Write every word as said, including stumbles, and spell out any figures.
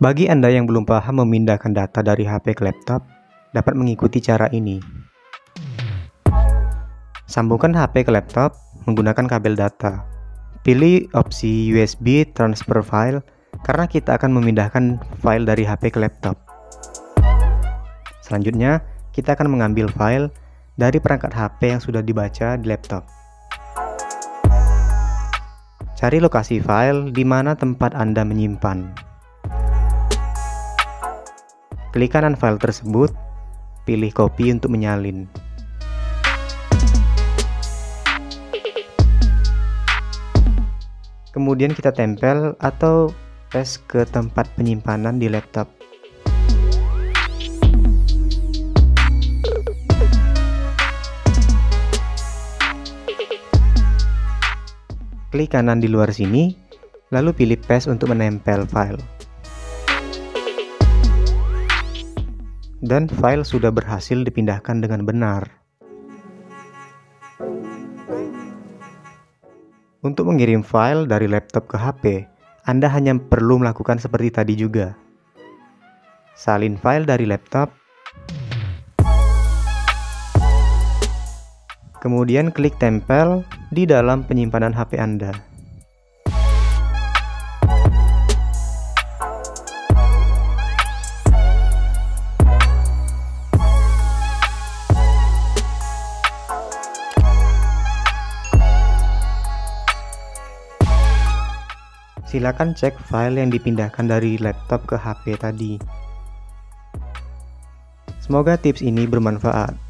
Bagi Anda yang belum paham memindahkan data dari H P ke laptop, dapat mengikuti cara ini. Sambungkan H P ke laptop menggunakan kabel data. Pilih opsi U S B Transfer File karena kita akan memindahkan file dari H P ke laptop. Selanjutnya, kita akan mengambil file dari perangkat H P yang sudah dibaca di laptop. Cari lokasi file di mana tempat Anda menyimpan. Klik kanan file tersebut, pilih copy untuk menyalin. Kemudian kita tempel atau paste ke tempat penyimpanan di laptop. Klik kanan di luar sini, lalu pilih paste untuk menempel file. Dan file sudah berhasil dipindahkan dengan benar. Untuk mengirim file dari laptop ke H P, Anda hanya perlu melakukan seperti tadi juga. Salin file dari laptop, kemudian klik tempel di dalam penyimpanan H P Anda. Silakan cek file yang dipindahkan dari laptop ke H P tadi. Semoga tips ini bermanfaat.